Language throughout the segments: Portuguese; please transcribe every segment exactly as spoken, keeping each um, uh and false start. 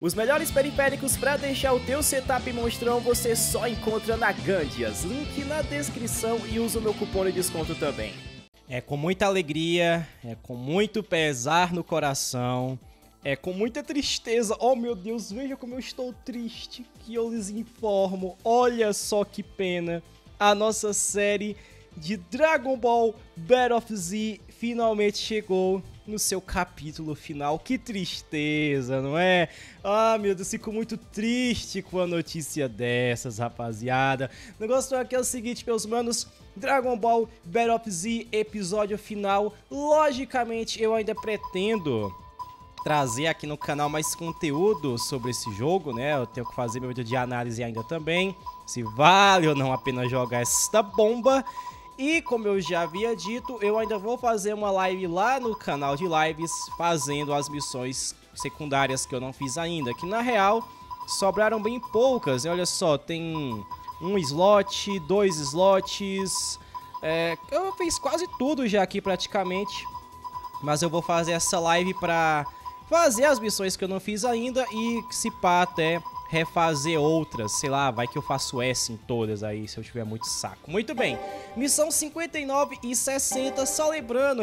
Os melhores periféricos para deixar o teu setup monstrão você só encontra na Gandias. Link na descrição e usa o meu cupom de desconto também. É com muita alegria, é com muito pesar no coração, é com muita tristeza. Oh meu Deus, veja como eu estou triste que eu lhes informo. Olha só que pena. A nossa série de Dragon Ball Battle of Z finalmente chegou no seu capítulo final. Que tristeza, não é? Ah, meu Deus, fico muito triste com a notícia dessas, rapaziada. O negócio aqui é o seguinte, meus manos. Dragon Ball Battle of Z, episódio final. Logicamente, eu ainda pretendo trazer aqui no canal mais conteúdo sobre esse jogo, né? Eu tenho que fazer meu vídeo de análise ainda também, se vale ou não a pena jogar esta bomba. E como eu já havia dito, eu ainda vou fazer uma live lá no canal de lives, fazendo as missões secundárias que eu não fiz ainda, que na real sobraram bem poucas. Olha só, tem um slot, dois slots, é, eu fiz quase tudo já aqui praticamente, mas eu vou fazer essa live pra fazer as missões que eu não fiz ainda e, se pá, até refazer outras, sei lá, vai que eu faço S em todas aí, se eu tiver muito saco. Muito bem, missão cinquenta e nove e sessenta, só lembrando,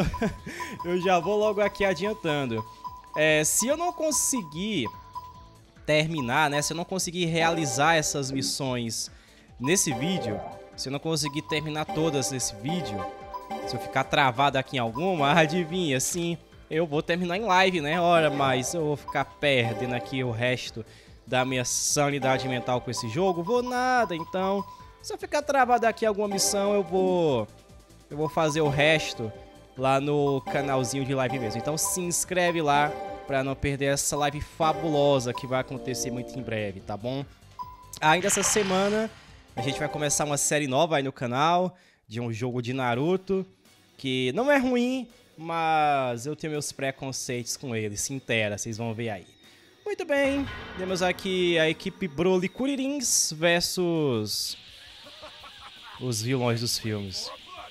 eu já vou logo aqui adiantando, é, se eu não conseguir terminar, né, se eu não conseguir realizar essas missões nesse vídeo, se eu não conseguir terminar todas nesse vídeo, se eu ficar travado aqui em alguma, adivinha, sim, eu vou terminar em live, né, ora, mas eu vou ficar perdendo aqui o resto da minha sanidade mental com esse jogo, vou nada. Então, se eu ficar travado aqui em alguma missão, eu vou eu vou fazer o resto lá no canalzinho de live mesmo. Então se inscreve lá pra não perder essa live fabulosa que vai acontecer muito em breve, tá bom? Ainda essa semana a gente vai começar uma série nova aí no canal de um jogo de Naruto que não é ruim, mas eu tenho meus preconceitos com ele, se inteira, vocês vão ver aí. Muito bem, temos aqui a equipe Broly Kuririns versus os vilões dos filmes.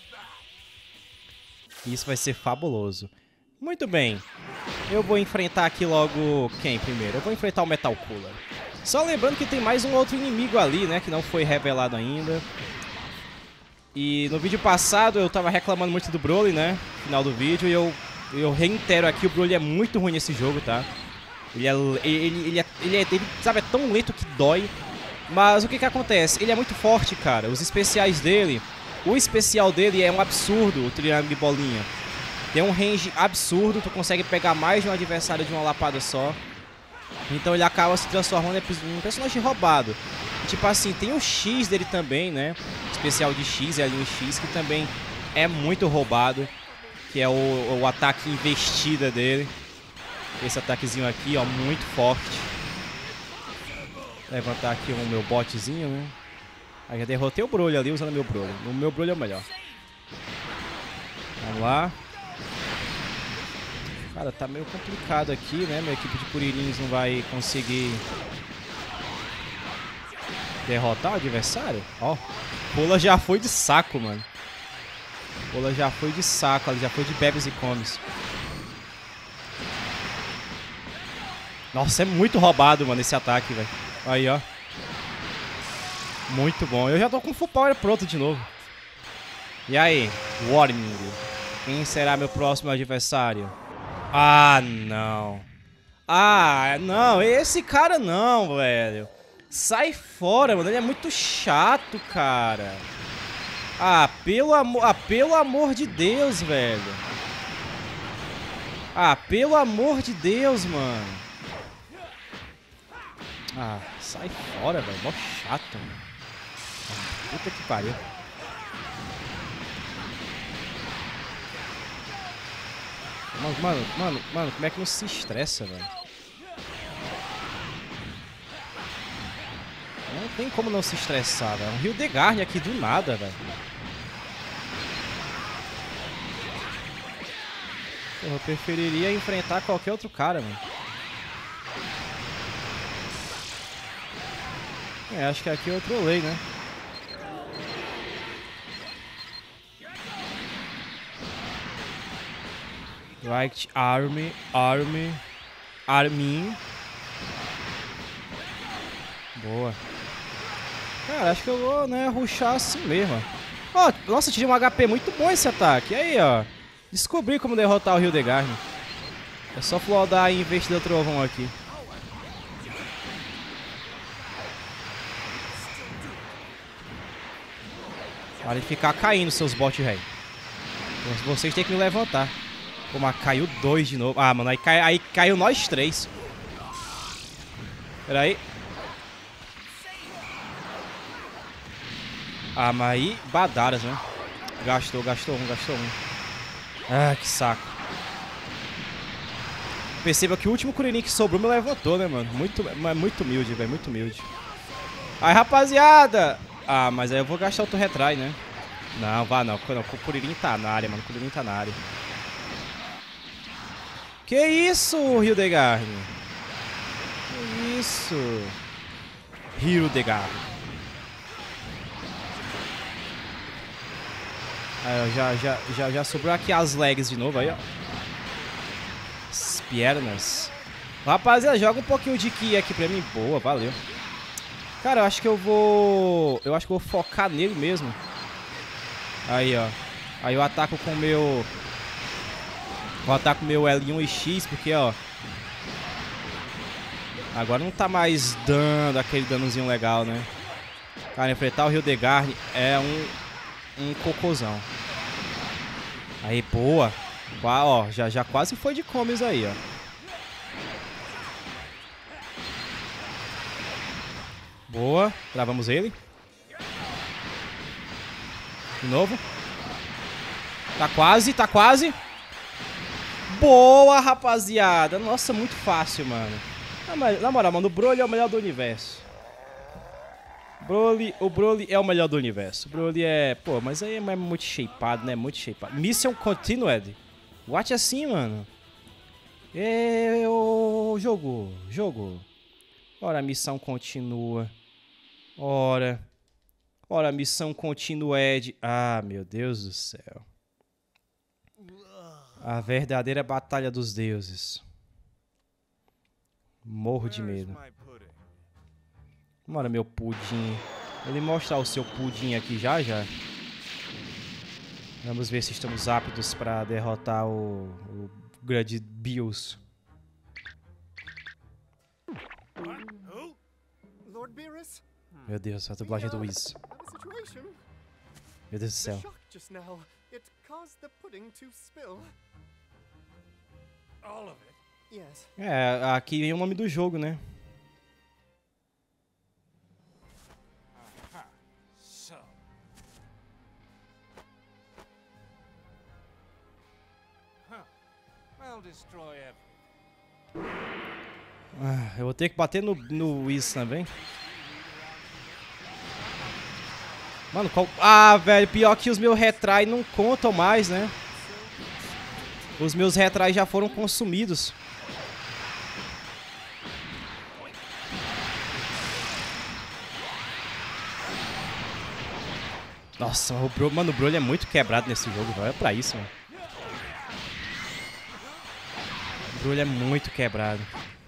Isso vai ser fabuloso. Muito bem, eu vou enfrentar aqui logo quem primeiro? Eu vou enfrentar o Metal Cooler. Só lembrando que tem mais um outro inimigo ali, né, que não foi revelado ainda. E no vídeo passado eu tava reclamando muito do Broly, né, no final do vídeo, e eu, eu reitero aqui, o Broly é muito ruim nesse jogo, tá? Ele é, ele, ele, é, ele, é, ele, sabe, é tão lento que dói. Mas o que que acontece? Ele é muito forte, cara. Os especiais dele, o especial dele é um absurdo, o triângulo de bolinha. Tem um range absurdo, tu consegue pegar mais de um adversário de uma lapada só. Então ele acaba se transformando em um personagem roubado. Tipo assim, tem o X dele também, né? O especial de X, é ali um X, que também é muito roubado. Que é o, o ataque investida dele. Esse ataquezinho aqui, ó, muito forte. Levantar aqui o meu botzinho, né? Aí já derrotei o Broly ali usando meu Broly. O meu Broly é o melhor. Vamos lá. Cara, tá meio complicado aqui, né? Minha equipe de Kuririns não vai conseguir derrotar o adversário. Ó, Pula já foi de saco, mano. Pula já foi de saco, já foi de bebes e comes. Nossa, é muito roubado, mano, esse ataque, velho. Aí, ó. Muito bom. Eu já tô com o full power pronto de novo. E aí? Warning. Quem será meu próximo adversário? Ah, não. Ah, não. Esse cara não, velho. Sai fora, mano. Ele é muito chato, cara. Ah, pelo amor... Ah, pelo amor de Deus, velho. Ah, pelo amor de Deus, mano. Ah, sai fora, velho. Mó chato, mano. Ah, puta que pariu. Mano, mano, mano, mano, como é que não se estressa, velho? Não tem como não se estressar, velho. É um Hildegard aqui do nada, velho. Eu preferiria enfrentar qualquer outro cara, mano. É, acho que aqui eu trolei, né? Right Army, Army, Armin. Boa. Cara, acho que eu vou, né, rushar assim mesmo. Ó, oh, nossa, tive um H P muito bom esse ataque. E aí, ó. Descobri como derrotar o Hildegard. É só flodar e investir o trovão aqui. Para de ficar caindo, seus bots, velho. Vocês têm que me levantar. Pô, mas caiu dois de novo. Ah, mano, aí, cai, aí caiu nós três. Pera aí. Ah, mas aí, badaras, né? Gastou, gastou um, gastou um. Ah, que saco. Perceba que o último Kuririn que sobrou me levantou, né, mano? Muito, muito humilde, velho, muito humilde. Aí, rapaziada! Ah, mas aí eu vou gastar outro retrai, né? Não, vá não. não. O Kuririn tá na área, mano. O Kuririn tá na área. Que isso, Hildegard? Que isso? Hildegard. Aí, ó, já, já, já, já sobrou aqui as legs de novo aí, ó. As pernas. Rapaziada, joga um pouquinho de ki aqui pra mim. Boa, valeu. Cara, eu acho que eu vou... Eu acho que eu vou focar nele mesmo. Aí, ó. Aí eu ataco com o meu... Eu ataco com o meu L um e X, porque, ó... Agora não tá mais dando aquele danozinho legal, né? Cara, enfrentar o Hildegard é um... Um cocôzão. Aí, boa. Ó, já, já quase foi de comes aí, ó. Boa. Travamos ele. De novo. Tá quase, tá quase. Boa, rapaziada. Nossa, muito fácil, mano. Na moral, mano, o Broly é o melhor do universo. Broly, o Broly é o melhor do universo. O Broly é... Pô, mas aí é muito shapeado, né? Muito shapeado. Mission Continued. Watch assim, mano. Eu... Jogo. Jogo. Ora, a missão continua. Ora. Ora, a missão continued. Ah, meu Deus do céu. A verdadeira batalha dos deuses. Morro de medo. Bora, meu pudim. Vou lhe mostrar o seu pudim aqui já, já. Vamos ver se estamos aptos para derrotar o, o grande Bills. Meu Deus, a dublagem do Wiz. Meu Deus do céu. É, aqui vem o nome do jogo, né? Ah, eu vou ter que bater no, no Wiz também. Mano, qual... Ah, velho, pior que os meus retrai não contam mais, né? Os meus retrai já foram consumidos. Nossa, o Bro... mano, o Broly é muito quebrado nesse jogo, velho. É pra isso, mano. O Broly é muito quebrado.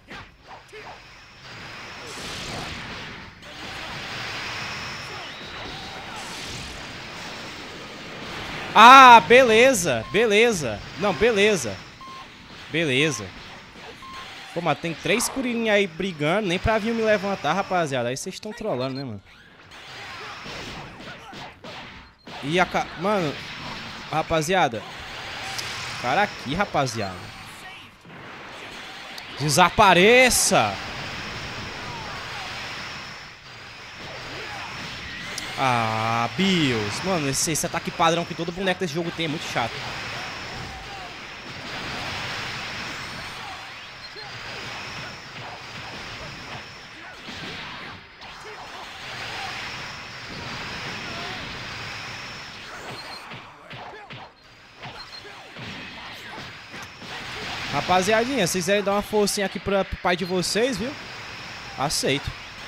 Ah, beleza, beleza. Não, beleza. Beleza. Pô, mas tem três Kuririn aí brigando, nem pra vir me levantar, rapaziada. Aí vocês estão trollando, né, mano? E a ca... Mano, rapaziada. Cara aqui, rapaziada. Desapareça! Ah, Bills. Mano, esse, esse ataque padrão que todo boneco desse jogo tem é muito chato. Rapaziadinha, se vocês quiserem dar uma forcinha aqui pra, pro pai de vocês, viu? Aceito.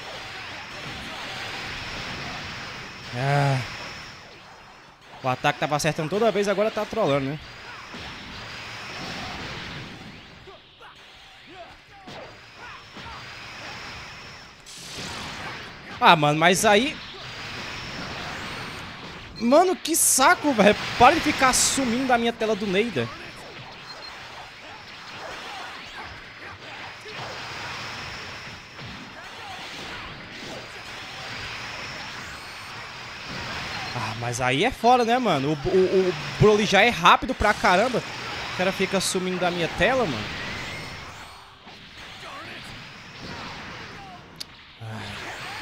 Ah. O ataque tava acertando toda vez, agora tá trollando, né? Ah, mano, mas aí... Mano, que saco, velho. Para de ficar sumindo da minha tela do Neida. Ah, mas aí é foda, né, mano? O, o, o Broly já é rápido pra caramba. O cara fica sumindo da minha tela, mano. Ai.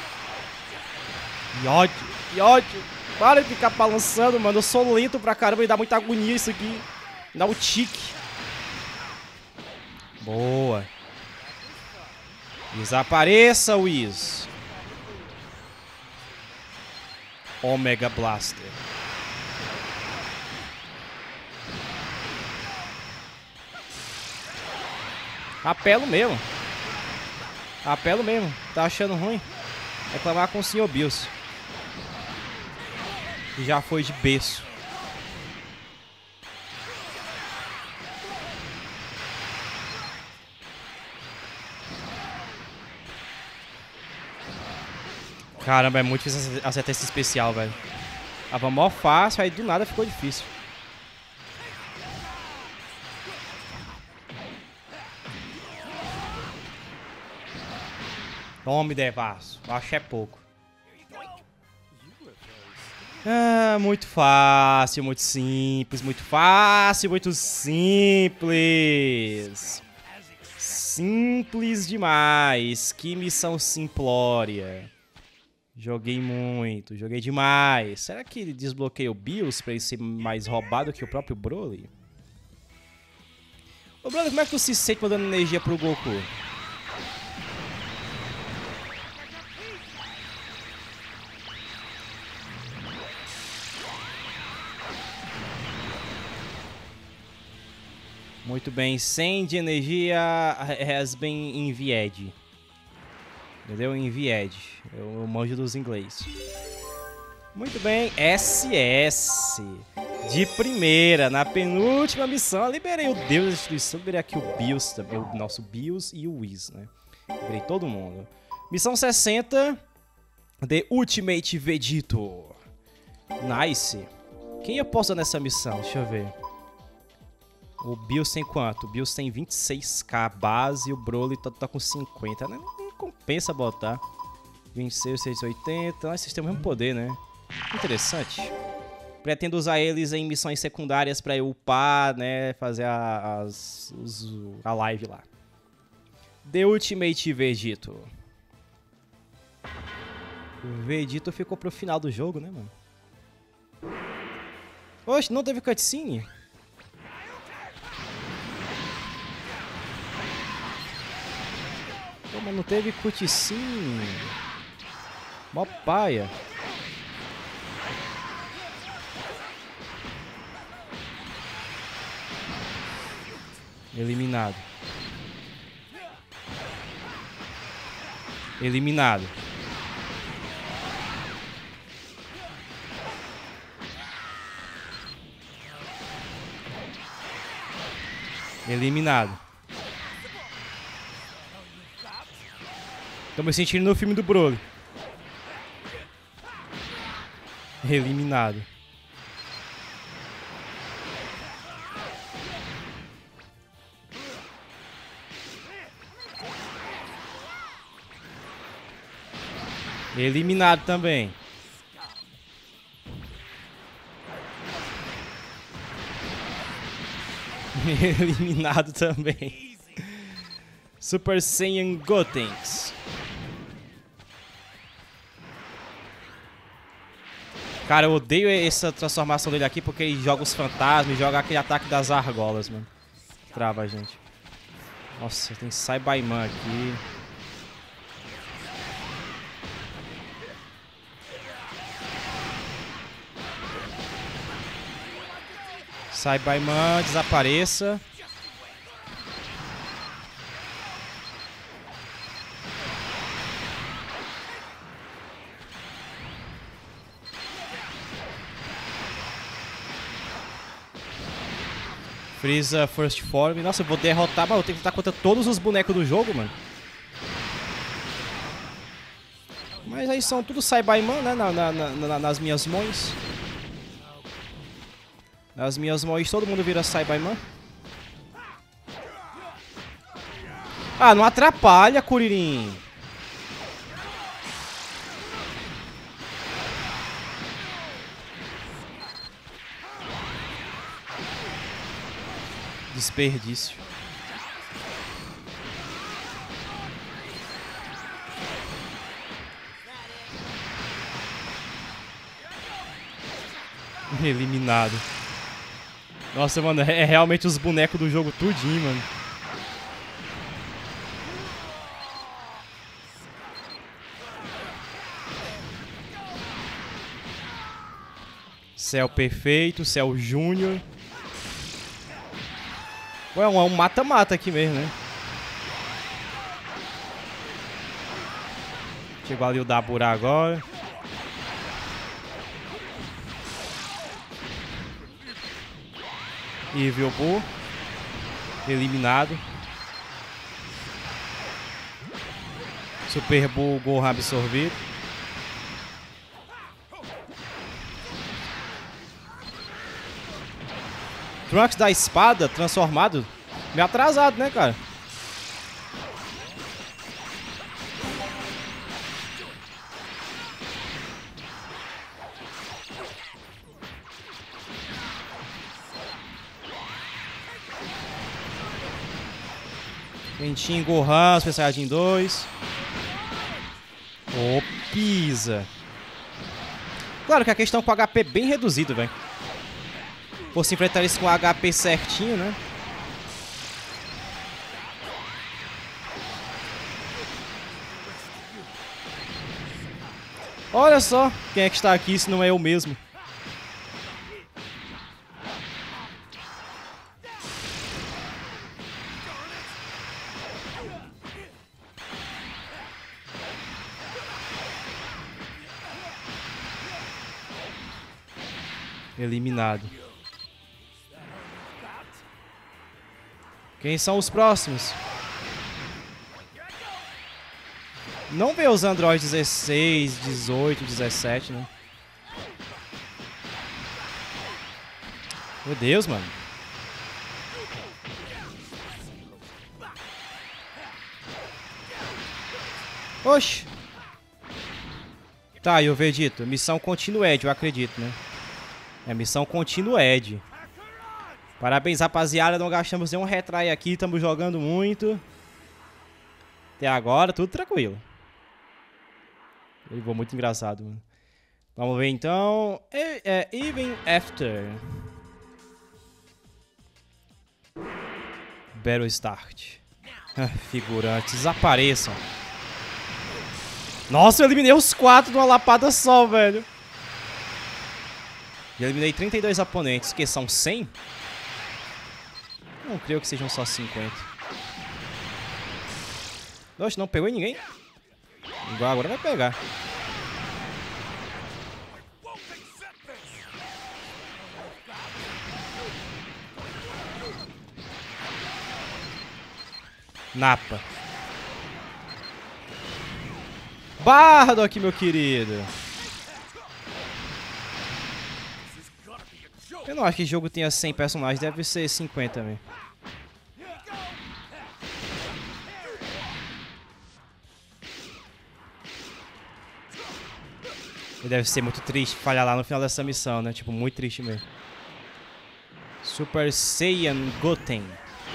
Que ódio, que ódio. Para de ficar balançando, mano. Eu sou lento pra caramba e dá muita agonia isso aqui. Dá um tique. Boa. Desapareça, Whis. Omega Blaster. Apelo mesmo. Apelo mesmo. Tá achando ruim? Reclamar com o senhor Bills. Que já foi de berço. Caramba, é muito difícil acertar esse especial, velho. Tava mó fácil, aí do nada ficou difícil. Tome, Devasso. Acho que é pouco. Ah, muito fácil, muito simples, muito fácil, muito simples. Simples demais. Que missão simplória. Joguei muito, joguei demais. Será que ele desbloqueia o Bills pra ele ser mais roubado que o próprio Broly? Ô Broly, como é que tu se sente mandando energia pro Goku? Muito bem, send energia has been envied. Entendeu? Envied. Eu manjo dos inglês. Muito bem, S S. De primeira, na penúltima missão. Eu liberei o Deus da Destruição, liberei aqui o Bills também, o nosso Bills e o Whis, né? Liberei todo mundo. Missão sessenta. The Ultimate Vegito. Nice. Quem eu posso dar nessa missão? Deixa eu ver. O Bills tem quanto? O Bills tem vinte e seis K base e o Broly tá, tá com cinquenta. Não, não compensa botar. vinte e seis, seiscentos e oitenta. Nós temos o mesmo poder, né? Interessante. Pretendo usar eles em missões secundárias pra eu upar, né? Fazer a, as, os, a live lá. The Ultimate Vegito. O Vegito ficou pro final do jogo, né, mano? Oxe, não teve cutscene? Pô, mas não teve cutscene. Mó paia. Eliminado. Eliminado. Eliminado. Tô me sentindo no filme do Broly. Eliminado. Eliminado também. Eliminado também. Super Saiyan Gotenks. Cara, eu odeio essa transformação dele aqui porque ele joga os fantasmas e joga aquele ataque das argolas, mano. Trava a gente. Nossa, tem Saibaiman aqui. Saibaiman, desapareça. Freeza First Form. Nossa, eu vou derrotar, mas eu tenho que lutar contra todos os bonecos do jogo, mano. Mas aí são tudo Saibaiman, né? Na, na, na, nas minhas mãos. Nas minhas mãos todo mundo vira Saibaiman. Ah, não atrapalha, Kuririn. Desperdício. Eliminado. Nossa, mano, é realmente os bonecos do jogo tudinho, mano. Céu perfeito, Céu Júnior. Ué, é um mata-mata aqui mesmo, né? Chegou ali o Dabura agora. Evil Bull. Eliminado. Super Bull Gohan absorvido. Trunks da espada transformado. Meio atrasado, né, cara? Quentinho Gohan, Super Saiyajin dois. Ô, oh, pisa. Claro que a questão com o H P bem reduzido, velho. Fosse enfrentar isso com o H P certinho, né? Olha só quem é que está aqui, se não é eu mesmo. Eliminado. Quem são os próximos? Não vê os Android dezesseis, dezoito, dezessete, né? Meu Deus, mano. Oxi. Tá, e o Vegeta? Missão Continued, eu acredito, né? É missão Continued. Parabéns, rapaziada. Não gastamos nenhum retry aqui. Estamos jogando muito. Até agora, tudo tranquilo. Ele voou muito engraçado, mano. Vamos ver então. É, é Even After. Battle Start. Figurantes, desapareçam. Nossa, eu eliminei os quatro de uma lapada só, velho. Já eliminei trinta e dois oponentes, que são cem? Não creio que sejam só cinquenta. Oxe, não pegou em ninguém? Igual agora vai pegar. Napa. Bardock, meu querido. Eu não acho que o jogo tenha cem personagens, deve ser cinquenta mesmo. E deve ser muito triste falhar lá no final dessa missão, né? Tipo, muito triste mesmo. Super Saiyan Goten.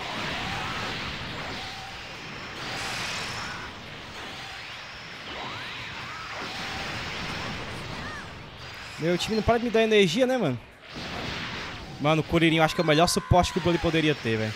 Meu time não para de me dar energia, né, mano? Mano, o Kuririn eu acho que é o melhor suporte que o Broly poderia ter, velho.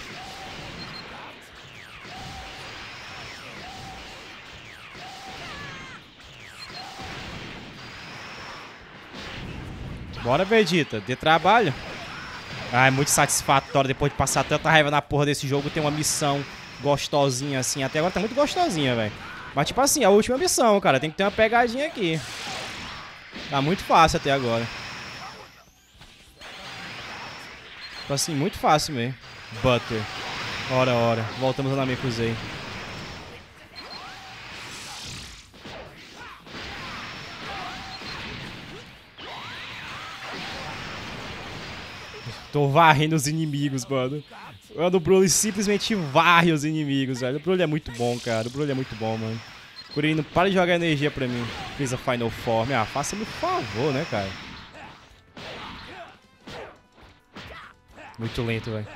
Bora, Vegeta. Dê trabalho. Ah, é muito satisfatório depois de passar tanta raiva na porra desse jogo. Ter uma missão gostosinha assim. Até agora tá muito gostosinha, velho. Mas tipo assim, a última missão, cara. Tem que ter uma pegadinha aqui. Tá muito fácil até agora. Tipo assim, muito fácil mesmo. Butter. Ora, ora. Voltamos ao Namekusei. Tô varrendo os inimigos, mano. Mano, o Broly simplesmente varre os inimigos, velho. O Broly é muito bom, cara. O Broly é muito bom, mano. Kuririn, não para de jogar energia pra mim. Fiz a Final Form. Ah, faça-me um favor, né, cara? Muito lento, velho.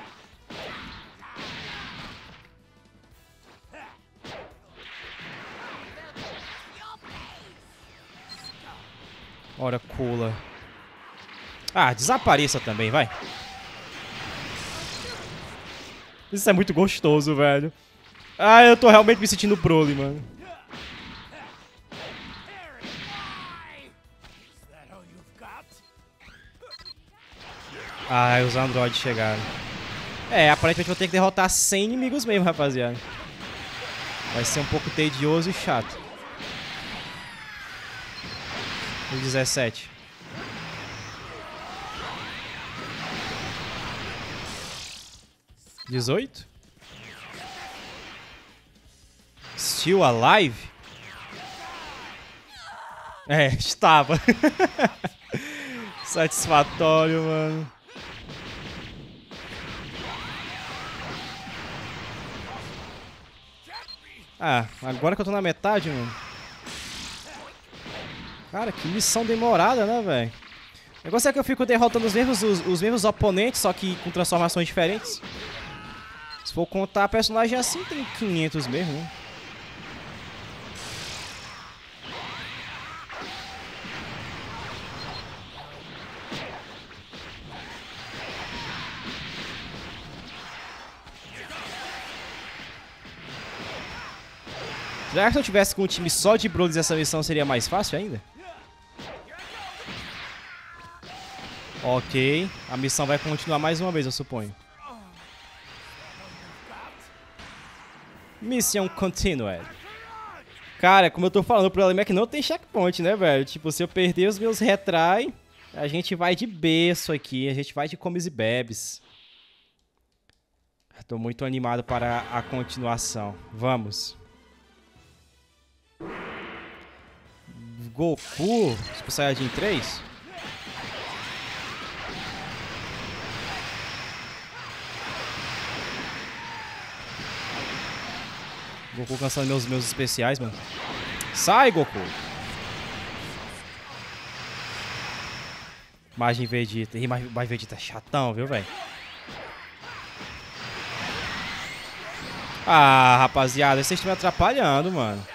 Ora, Kula. Ah, desapareça também, vai. Isso é muito gostoso, velho. Ah, eu tô realmente me sentindo Broly, mano. Ah, os androides chegaram. É, aparentemente vou ter que derrotar cem inimigos mesmo, rapaziada. Vai ser um pouco tedioso e chato. O dezessete. dezoito? Still alive? É, estava. Satisfatório, mano. Ah, agora que eu tô na metade, mano. Cara, que missão demorada, né, velho? O negócio é que eu fico derrotando os mesmos, os, os mesmos oponentes, só que com transformações diferentes. Se for contar personagem assim, tem quinhentos mesmo, né? Será que se eu tivesse com um time só de Broly essa missão seria mais fácil ainda? Ok, a missão vai continuar mais uma vez, eu suponho. Missão continued. Cara, como eu tô falando, o problema é que não tem checkpoint, né, velho? Tipo, se eu perder os meus retry, a gente vai de berço aqui, a gente vai de comes e bebes. Tô muito animado para a continuação. Vamos. Goku, Super Saiyajin três? Goku cansando meus, meus especiais, mano. Sai, Goku! Imagem Vegeta. Imagem Vegeta é chatão, viu, velho? Ah, rapaziada, vocês estão me atrapalhando, mano.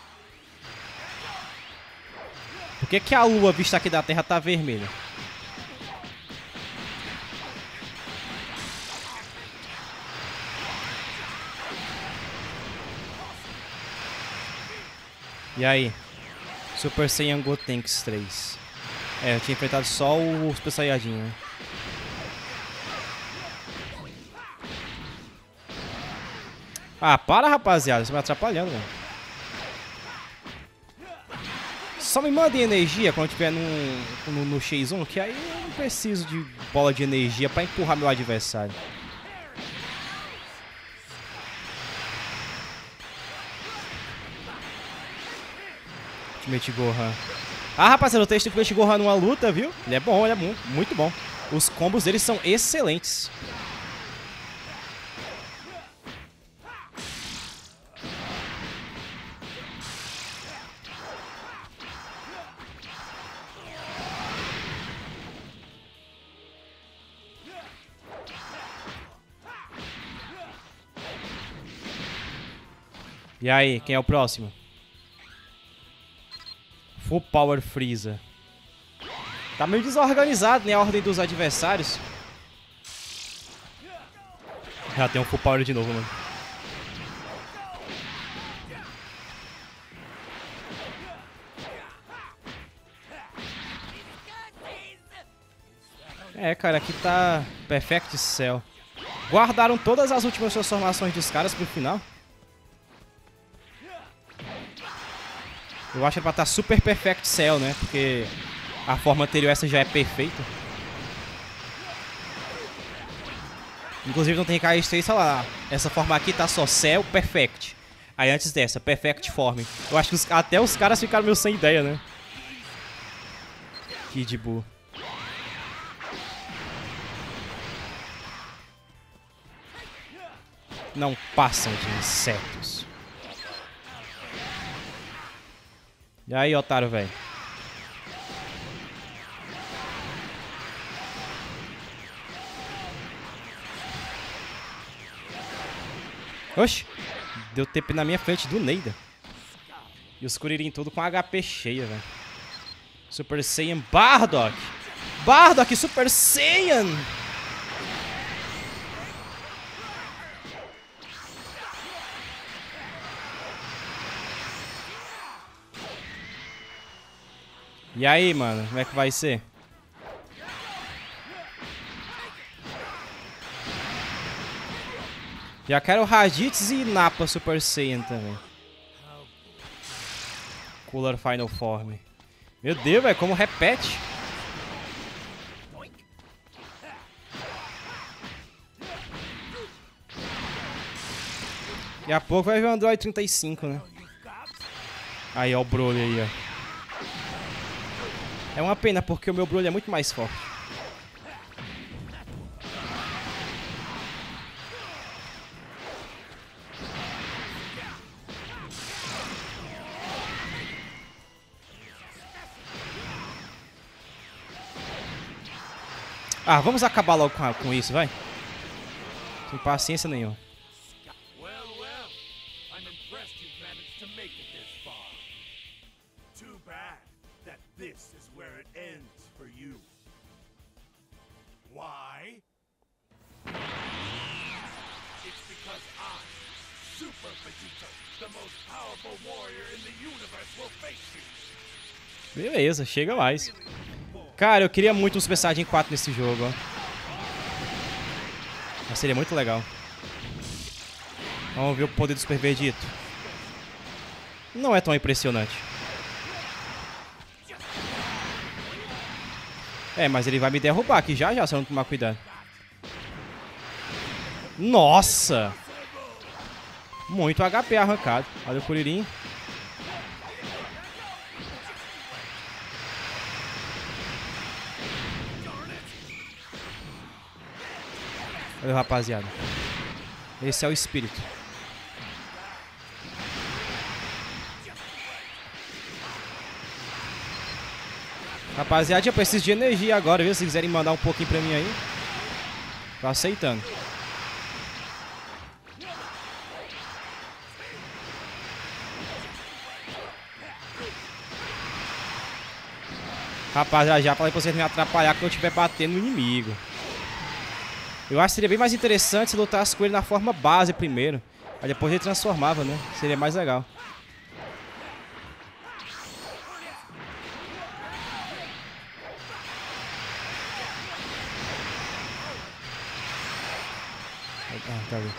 Por que que a lua vista aqui da Terra tá vermelha? E aí? Super Saiyan Gotenks três. É, eu tinha enfrentado só o Super Saiyajin, né? Ah, para, rapaziada. Você tá me atrapalhando, mano. Só me mandem energia quando tiver no, no, no X um, que aí eu não preciso de bola de energia pra empurrar meu adversário. Ultimate Gohan. Ah, rapaziada, eu testei o Ultimate Gohan numa luta, viu? Ele é bom, ele é muito, muito bom. Os combos dele são excelentes. E aí, quem é o próximo? Full Power Freeza. Tá meio desorganizado, né, a ordem dos adversários. Já tem um Full Power de novo, mano. É, cara, aqui tá Perfect Cell. Guardaram todas as últimas transformações dos caras pro final. Eu acho que era pra estar Super Perfect Cell, né? Porque a forma anterior essa já é perfeita. Inclusive não tem K S três, sei lá. Essa forma aqui tá só Cell Perfect. Aí antes dessa, Perfect Form. Eu acho que os, até os caras ficaram meio sem ideia, né? Kid Buu. não passam de insetos. E aí, otário, velho? Oxi! Deu T P na minha frente do Neida. E os Kuririn tudo com H P cheio, velho. Super Saiyan Bardock! Bardock Super Saiyan! E aí, mano? Como é que vai ser? Já quero Raditz e Nappa Super Saiyan também. Cooler Final Form. Meu Deus, velho, como repete. Daqui a pouco vai ver o Android trinta e cinco, né? Aí, ó o Broly aí, ó. É uma pena, porque o meu Broly é muito mais forte. Ah, vamos acabar logo com, com isso, vai. Sem paciência nenhuma. Beleza, chega mais. Cara, eu queria muito um Super Saiyajin quatro nesse jogo, ó. Mas seria muito legal. Vamos ver o poder do Super Vegito. Não é tão impressionante. É, mas ele vai me derrubar aqui já já, se eu não tomar cuidado. Nossa! Muito H P arrancado. Olha o Kuririn. Olha, rapaziada. Esse é o espírito. Rapaziada, eu preciso de energia agora, viu? Se quiserem mandar um pouquinho pra mim aí. Tô aceitando. Rapaziada, já falei pra vocês me atrapalhar quando eu estiver batendo no inimigo. Eu acho que seria bem mais interessante se lutasse com ele na forma base primeiro. Aí depois ele transformava, né? Seria mais legal. Ah, tá vendo.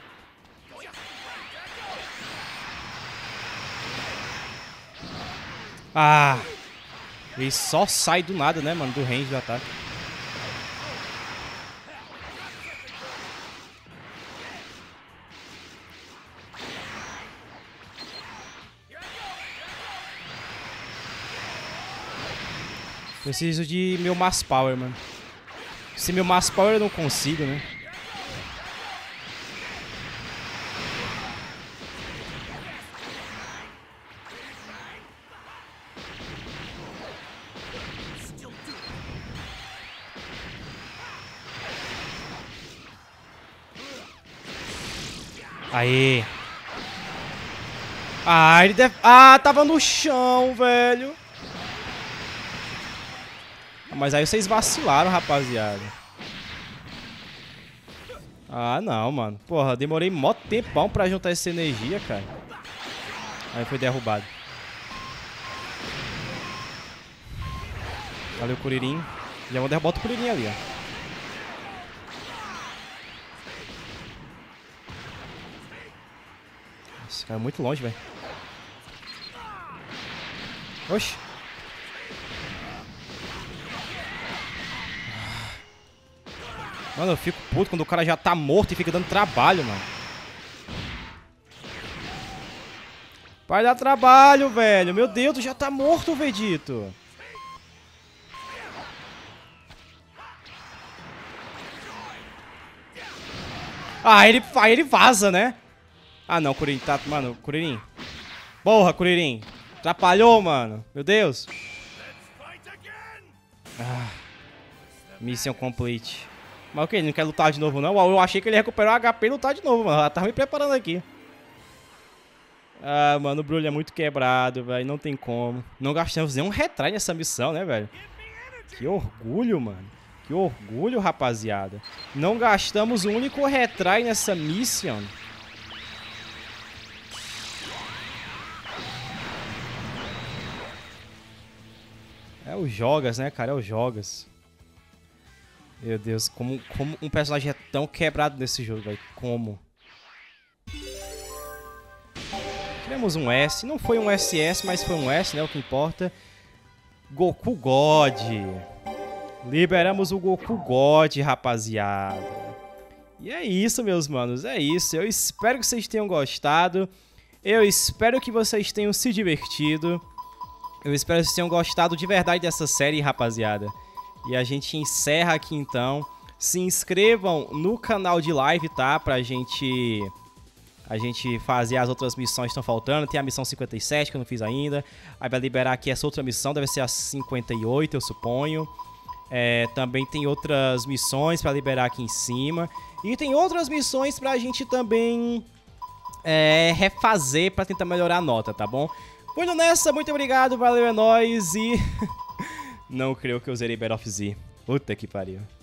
Ah! Ele só sai do nada, né, mano? Do range do ataque. Preciso de meu Mass Power, mano. Se meu Mass Power eu não consigo, né? Aê! Ah, ele deve... Ah, tava no chão, velho. Mas aí vocês vacilaram, rapaziada. Ah, não, mano. Porra, demorei mó tempão pra juntar essa energia, cara. Aí foi derrubado. Valeu, Kuririn. Já vou derrubar o Kuririn ali, ó. Esse cara é muito longe, velho. Oxi. Mano, eu fico puto quando o cara já tá morto e fica dando trabalho, mano. Vai dar trabalho, velho. Meu Deus, tu já tá morto, Vegito. Ah, ele, aí ele vaza, né? Ah, não, Kuririn tá... Mano, Kuririn. Porra, Kuririn. Atrapalhou, mano. Meu Deus. Ah. Mission complete. Mas o que? Ele não quer lutar de novo, não? Eu achei que ele ia recuperar o H P e lutar de novo, mano. Ela tava me preparando aqui. Ah, mano, o Broly é muito quebrado, velho. Não tem como. Não gastamos nenhum retry nessa missão, né, velho? Que orgulho, mano. Que orgulho, rapaziada. Não gastamos um único retry nessa mission. É o Jogas, né, cara? É o Jogas. Meu Deus, como, como um personagem é tão quebrado nesse jogo, velho. Como? Tivemos um S. Não foi um S S, mas foi um S, né? O que importa. Goku God. Liberamos o Goku God, rapaziada. E é isso, meus manos. É isso. Eu espero que vocês tenham gostado. Eu espero que vocês tenham se divertido. Eu espero que vocês tenham gostado de verdade dessa série, rapaziada. E a gente encerra aqui, então. Se inscrevam no canal de live, tá? Pra gente... A gente fazer as outras missões que estão faltando. Tem a missão cinquenta e sete, que eu não fiz ainda. Aí vai liberar aqui essa outra missão. Deve ser a cinquenta e oito, eu suponho. É, também tem outras missões pra liberar aqui em cima. E tem outras missões pra gente também é, refazer pra tentar melhorar a nota, tá bom? Fui nessa, muito obrigado, valeu, é nóis e... Não creio que eu zerei Battle of Z. Puta que pariu.